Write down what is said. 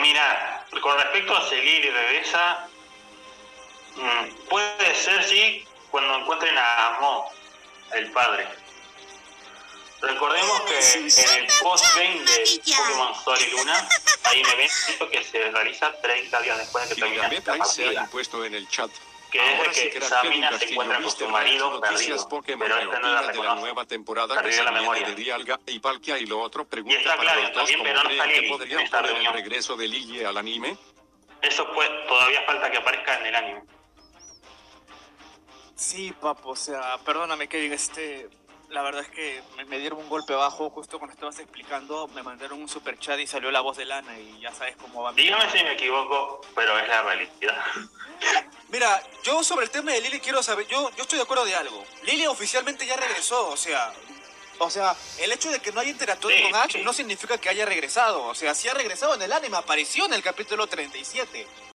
Mira, con respecto a seguir y regresa, puede ser, sí, cuando encuentren a Mo, el padre. Recordemos que en el post-game de Pokémon Sol y Luna hay un evento que se realiza 30 días después de que termina esta se ha partida, impuesto en el chat. que es de que Samina se encuentra con su marido perdido, pero este no la reconoce, nueva temporada perdió la memoria. de Dialga y Palkia, y lo otro Y pregunta está para claro los dos también, cómo pero no creen está que Lily en podrían esta poner el reunión. regreso de Lily al anime. Eso pues, todavía falta que aparezca en el anime. Sí, papo, o sea, perdóname, Kevin, la verdad es que me dieron un golpe bajo justo cuando estabas explicando, me mandaron un super chat y salió la voz de Lana y ya sabes cómo va. Dígame si me equivoco, pero es la realidad. Mira, yo sobre el tema de Lily quiero saber, yo estoy de acuerdo de algo. Lily oficialmente ya regresó, o sea, el hecho de que no haya interactuado con Ash no significa que haya regresado, o sea, sí ha regresado en el anime, apareció en el capítulo 37.